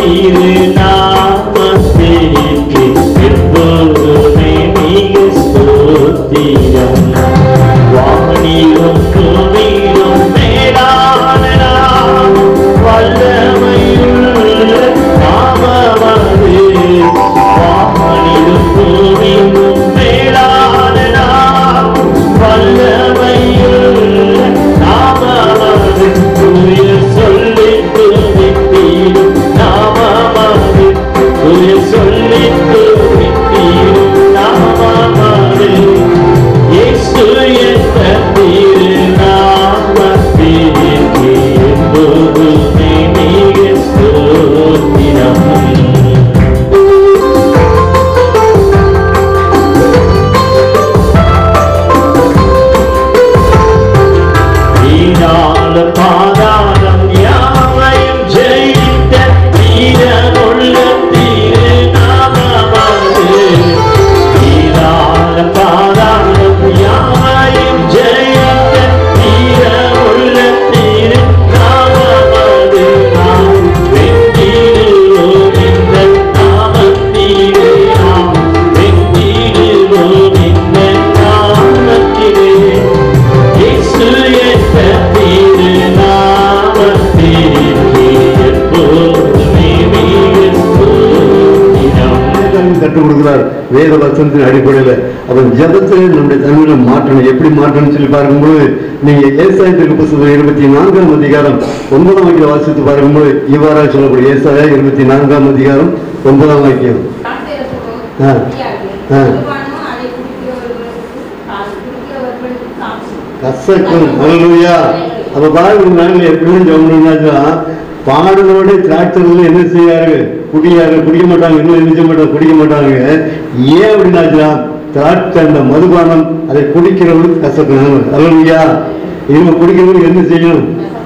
திருநாமத்திற்கு எப்போதுமே மிக ஸ்தோத்திரம். வானிலும் பூமியிலும் மேலான நாமம், வல்லமையுள்ள நாமமது. வானிலும் பூமியிலும் மேலான நாமம், வல்லமையுள்ள நாமமது. தூய சொல்லி துதித்தீரும் நாமமது, தூய சொல்லி துதித்தீரும் நாமமது. இயேசு என்ற திருநாமத்திற்கு எப்போதுமே மிக ஸ்தோத்திரம். பாதாளம் யாவையும் ஜெயித்த வீரமுள்ள திருநாமமது. பாதாளம் யாவையும் ஜெயித்த வீரமுள்ள திருநாமமது. நாம் வெற்றிடுவோம் இந்த நாமத்திலே, நாம் வெற்றிடுவோம் இந்த நாமத்திலே. இயேசு என்ற கற்றுக் கொடுக்கிறார் வேத வசனத்தின் அடிப்படையில். அவன் ஜபத்தில் நம்முடைய தன்மையில மாற்றணும். எப்படி மாற்றணும் சொல்லி பார்க்கும்போது நீங்க ஏசாயத்திற்கு புத்தகம் 24ஆம் அதிகாரம் 9ஆம் வாக்கியம் வாசித்து பார்க்கும்போது இவ்வாறாக சொல்லக்கூடிய ஏசாயா 24ஆம் அதிகாரம் 9ஆம் வாக்கியம். கசக்கும். அல்லேலூயா. அப்ப பாருங்க, நாங்கள் எப்படியும் ஜெபம்னா பாடலோட திராட்சைல என்ன செய்யாரு? குடிக்க மாட்டாங்க. இன்னும் என்ன செய்ய மாட்டாங்க? குடிக்க மாட்டாங்க. ஏன் அப்படின்னா திராட்சை அந்த மதுபானம் அதை குடிக்கிறவங்களுக்கு கசக்கணும். அல்லேலூயா. இவங்க குடிக்கிறவங்களுக்கு என்ன செய்யணும்?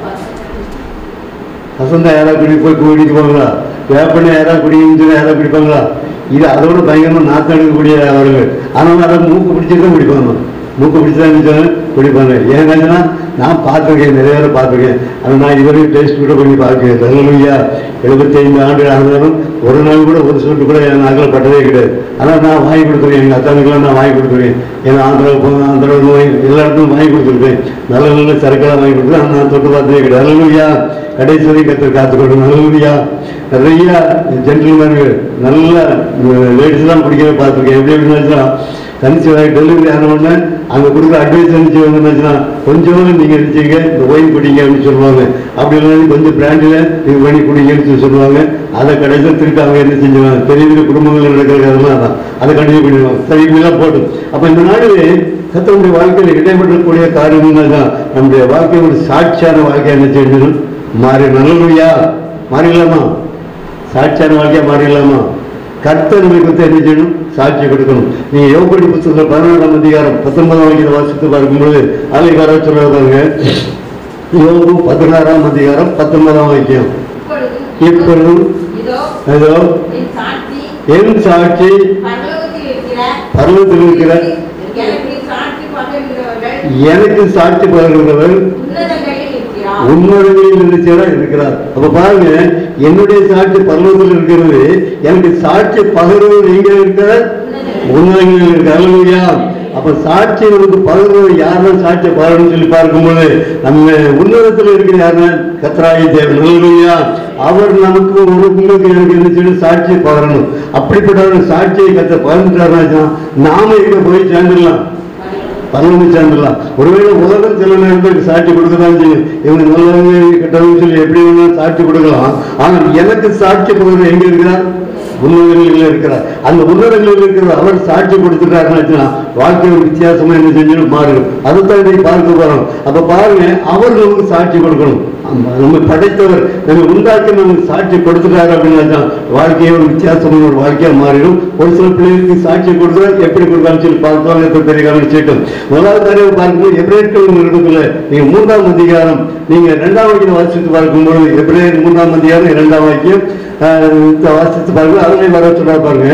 கசந்தா யாராவது குடிப்பாங்களா? வேப்பனை யாராவது குடிக்கணும் யாராவது குடிப்பாங்களா? இது அதோட பயங்கரமா நாத்தம் எடுக்கக்கூடிய அவர்கள். ஆனால் அதை மூக்கு பிடிச்சிட்டு குடிப்பாங்க. மூக்கு பிடிச்சதான் குடிப்பாங்க. ஏன்னா நான் பார்த்துருக்கேன், நிறைய பேரை பார்த்துருக்கேன். ஆனால் நான் இதுவரைக்கும் டேஸ்ட் கூட பண்ணி பார்க்கிறேன். அல்லேலூயா. 75 ஆண்டுகள் ஆனாலும் ஒரு நாள் கூட ஒரு சொட்டு கூட என் நாக்கில் பட்டதே கிடையாது. ஆனால் நான் வாங்கி கொடுத்துருக்கேன். எங்கள் அத்தானுக்கெல்லாம் நான் வாங்கி கொடுத்துருக்கேன். ஏன்னா ஆந்திராவுக்கு போங்க, ஆந்திராவில் நோய் எல்லா இடத்துக்கும் வாங்கி கொடுத்துருக்கேன். நல்ல நல்ல சரக்கெல்லாம் வாங்கி கொடுத்துருக்கேன். நான் தொட்டு பார்த்ததே கிடையாது. அல்லேலூயா. கடைசி வரைக்கும் கற்று காத்துக்கொள்ளணும். அல்லேலூயா. நிறைய ஜென்டில்மேன்கள் நல்ல லேடிஸ்லாம் குடிக்கிறத பார்த்துருக்கேன். எப்படி எப்படின்னா தனிச்சு டெலிவரி ஆனவுடனே அங்கே கொடுக்குற அட்வைஸ் அனுப்பிச்சு வந்துச்சுன்னா கொஞ்சம் நீங்கள் நினைச்சிங்க இந்த ஒயின் குடிங்க அப்படின்னு சொல்லுவாங்க. அப்படி இல்லைன்னா கொஞ்சம் பிராண்டில் நீங்கள் பண்ணி குடிங்கன்னு சொல்லுவாங்க. அதை கடைசியில் திருப்பி அவங்க என்ன செஞ்சுவாங்க? பெரிய பெரிய குடும்பங்கள் நடக்கிறது அதெல்லாம் தான் அதை கண்டினியூ பண்ணிடுவாங்க. சரி, இப்படிலாம் போட்டும். அப்போ இந்த நாளிலே கர்த்தருடைய வாழ்க்கையில் இடைப்படக்கூடிய காரியங்கள் தான் நம்முடைய வாழ்க்கையை ஒரு சாட்சியான வாழ்க்கையை என்ன செஞ்சிடும்? மாறி. நல்ல மாறிடலாமா? சாட்சியான வாழ்க்கையா மாறிடலாமா? கர்த்தர் குறித்து என்ன செய்யணும்? சாட்சி கொடுக்கணும். நீங்க யோபடி புத்தகத்தில் 16ஆம் அதிகாரம் 19ஆம் வாக்கியத்தை வாசித்து பார்க்கும்போது அலைகார சொல்ல பாருங்க. யோபு 16ஆம் அதிகாரம் 19ஆம் வாக்கியம். இப்பொழுது ஏதோ என் சாட்சி பரலோகத்தில் இருக்கிற எனக்கு சாட்சி பகர்கிறவர் உன்னதங்களில் இருக்கிறார். அப்ப பாருங்க, என்னுடைய சாட்சி பரலோகத்தில் இருக்கிறது, எனக்கு சாட்சி பகர்வர் எங்க இருக்கிறார்? உன்னதங்களில் இருக்கிறார். அல்லேலூயா. அப்ப சாட்சி நமக்கு பகர்வர் யாருன்னா சாட்சியை பகரணும்னு சொல்லி பார்க்கும்போது நம்ம உன்னதத்தில் இருக்கிற யாருன்னா கர்த்தராகிய தேவன். அல்லேலூயா. அவர் நமக்கு உங்களுக்கு எனக்கு என்ன செய்யணும்? சாட்சியை பகரணும். அப்படிப்பட்ட சாட்சியை கர்த்தர் பகர்ந்துட்டாருன்னா நாம இங்க போய் சேர்ந்துடலாம், பரலோகம் சேர்ந்துடலாம். ஒருவேளை உலகம் சில நேரத்துக்கு சாட்சி கொடுக்கதான் செய்யும். இவங்க நல்லவங்க கெட்டவங்க சொல்லி எப்படி வேணாலும் சாட்சி கொடுக்கலாம். ஆனால் எனக்கு சாட்சி கொடுக்குற எங்க இருக்கிறார்? உன்னதங்களில் இருக்கிறார். அந்த உன்னதங்களில் இருக்கிற அவர் சாட்சி கொடுத்துட்டாருன்னா வாழ்க்கை ஒரு வித்தியாசமா என்ன செஞ்சிடும்? மாறிடும். அதைத்தான் இன்னைக்கு பார்க்க போறோம். அப்ப பாருங்க, அவர் நமக்கு சாட்சி கொடுக்கணும். நம்ம படைத்தவர் நம்ம உண்டாக்கி நமக்கு சாட்சி கொடுத்துட்டாரு அப்படின்னா வாழ்க்கையை ஒரு வித்தியாசமான ஒரு வாழ்க்கையா மாறிடும். ஒரு சில பிள்ளைகளுக்கு சாட்சி கொடுக்குறா எப்படி கொடுக்கான்னு சொல்லி பார்த்தோம். பெரிய காரணம் முதலாவது காரியம் பார்க்கும்போது எபிரேயர்கள் நிருபத்துல நீங்க 3ஆம் அதிகாரம் நீங்க 2ஆம் வாக்கியம் வாசித்து பார்க்கும்போது எபிரேயர் 3ஆம் அதிகாரம் 2ஆம் வாக்கியம் வாசித்து பாருங்க. அதுல வர சொல்றா பாருங்க.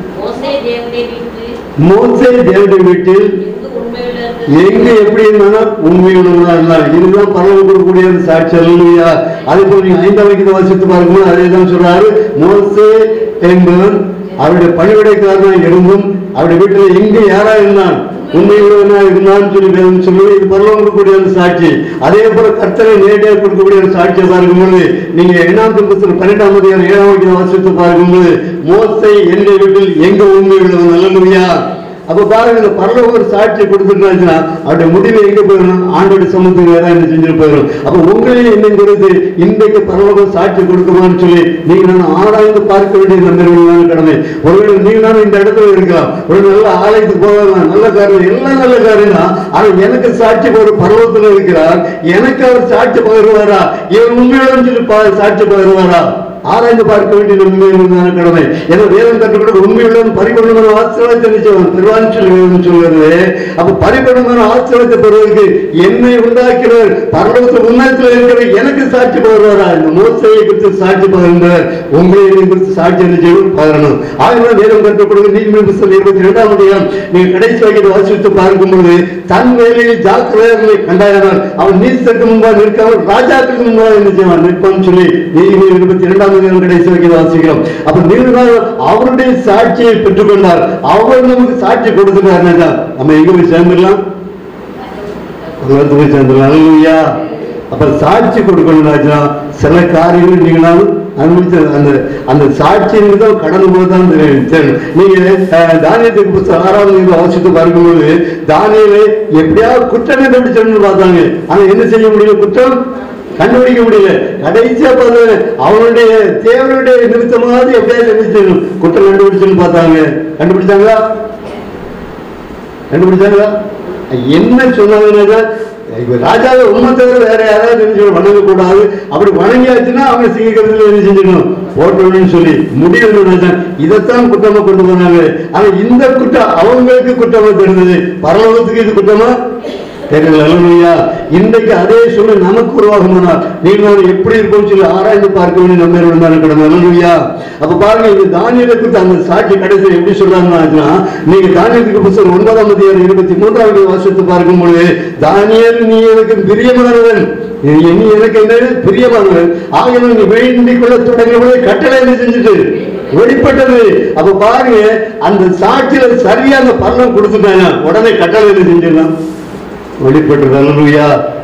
மோசே தேவனுடைய வீட்டில் எங்க எப்படி இருந்தாலும் உண்மையுள்ளவனா இருந்தான். இதுதான் பரவ கொடுக்கக்கூடிய சாட்சி. அல்லேலூயா. அதே போல நீங்க 5ஆம் வாக்கியத்தை வாசித்து பாருங்க. அதே தான் சொல்றாரு. மோசே என்பவன் அவருடைய பணிவிடைக்காரனாக இருந்தும் அவருடைய வீட்டில் எங்கே யாரா இருந்தான், உண்மையுள்ளவனா இருந்தான்னு சொல்லி இது பரலோகம் கொடுக்கக்கூடிய அந்த சாட்சி. அதே போல கர்த்தரை நேரடியாக கொடுக்கக்கூடிய ஒரு சாட்சியை பார்க்கும்போது நீங்க 8ஆம் திருப்பத்தில் 12ஆம் அதிகாரம் 7ஆம் வாக்கியத்தை வாசித்து பார்க்கும்போது மோசே என்னுடைய வீட்டில் எங்க உண்மையுள்ளவன். அல்லேலூயா. அப்ப பாருங்க, இந்த பரலோகம் ஒரு சாட்சியை கொடுத்துட்டாச்சுன்னா அவருடைய முடிவு எங்க போயிடும், ஆண்டோட சமூகத்துக்கு வேற என்ன செஞ்சுட்டு போயிடும். அப்ப உங்களையும் என்ன கொடுத்து இன்றைக்கு பரலோகம் சாட்சி கொடுக்குமான்னு சொல்லி நீங்க நான் ஆராய்ந்து பார்க்க வேண்டிய நம்பர்களான கடமை. ஒருவேளை நீங்க நானும் இந்த இடத்துல இருக்கலாம், ஒரு நல்ல ஆலயத்துக்கு போகலாம், நல்ல காரியம், எல்லாம் நல்ல காரியம் தான். ஆனா எனக்கு சாட்சி போற பரலோகத்துல இருக்கிறார், எனக்கு அவர் சாட்சி பகிர்வாரா, இவர் உண்மையோடு சொல்லி சாட்சி பகிர்வாரா, ஆராய்ந்து பார்க்க வேண்டிய உண்மையான கடமை. ஏன்னா வேதம் கற்றுக்கொண்டு உண்மையுள்ள பரிபூர்ணமான ஆசீர்வாதத்தை நிச்சயம் பெறுவான்னு சொல்லி சொல்லுறது. அப்ப பரிபூர்ணமான ஆசீர்வாதத்தை பெறுவதற்கு என்னை உண்டாக்கிறவர் பரலோகத்தில் உன்னதத்தில் இருக்கிற எனக்கு சாட்சி பகிர்வாரா. இந்த மோசையை குறித்து சாட்சி பகிர்ந்தவர் உங்களை குறித்து சாட்சி நிச்சயம் பகிரணும். ஆகிய வேதம் கற்றுக்கொண்டு நீதிமன்ற புத்தகம் 22ஆம் அதிகாரம் நீங்க கடைசி வாக்கியத்தை வாசித்து பார்க்கும்போது தன் வேலையில் ஜாக்கிரதை கண்டாயினார் அவன் நீதிக்கு முன்பாக நிற்காமல் ராஜாக்களுக்கு முன்பாக என்ன செய்வான் நிற்பான்னு சொல்லி நீதிமன்ற 22ஆம் கடைசி வாக்கியத்தை வாசிக்கிறோம். அப்ப நீதிமன்றம் அவருடைய சாட்சியை பெற்றுக் கொண்டார், அவர் நமக்கு சாட்சி கொடுத்துட்டார். நம்ம எங்க போய் சேர்ந்துடலாம், போய் சேர்ந்துடலாம். அல்லேலூயா. அப்ப சாட்சி கொடுக்கணும்னா சில காரியங்கள் நீங்களாலும் அனுபவிச்ச அந்த சாட்சியை தான் கடந்து போதுதான் தெரியும். நீங்க தானியத்துக்கு புத்தகம் 6ஆம் அவசியத்தை பார்க்கும்போது தானியலை எப்படியாவது குற்றம் கண்டுபிடிச்சோம்னு பார்த்தாங்க. ஆனா என்ன செய்ய முடியும், குற்றம் கண்டுபிடிக்க முடியல. கடைசியா பார்த்து அவனுடைய தேவனுடைய நிமித்தமாவது எப்படியாவது என்ன குற்றம் கண்டுபிடிச்சுன்னு பார்த்தாங்க. கண்டுபிடிச்சாங்களா? என்ன சொன்னாங்க, ராஜாவை உண்மை தவிர வேற யாராவது வணங்க கூடாது, அப்படி வணங்கியாச்சுன்னா அவங்க சீக்கிரத்துல என்ன செஞ்சிடணும் போட்டோன்னு சொல்லி முடிவு. இதைத்தான் குற்றமா கொண்டு போனாங்க. ஆனா இந்த குற்றம் அவங்களுக்கு குற்றமா தெரிந்தது, பரலோகத்துக்கு இது குற்றமா தெரியல. இன்றைக்கு அதே சூழ்நிலை நமக்கு உருவாகுமானால் நீங்கள் எப்படி இருக்கும் சொல்லி ஆராய்ந்து பார்க்க வேண்டிய நம்ம கடமை. அல்லேலூயா. அப்ப பாருங்க, இந்த தானியேலுக்கு அந்த சாட்சி கடைசியில் எப்படி சொல்றாங்கன்னா, நீங்க தானியேலுக்கு புத்தகம் 9ஆம் அதிகாரம் 23ஆவது வாசித்து பார்க்கும்போது தானியேல் நீ எனக்கு பிரியமானவன், நீ எனக்கு என்ன பிரியமானவன், ஆகிய நீ வேண்டிக் கொள்ள தொடங்கிய கட்டளை என்ன செஞ்சுட்டு வெளிப்பட்டது. அப்ப பாருங்க, அந்த சாட்சியில சரியான பலன் கொடுத்துட்டாங்க, உடனே கட்டளை என்ன செஞ்சிடலாம் வெளிப்பட்டது. அல்லேலூயா.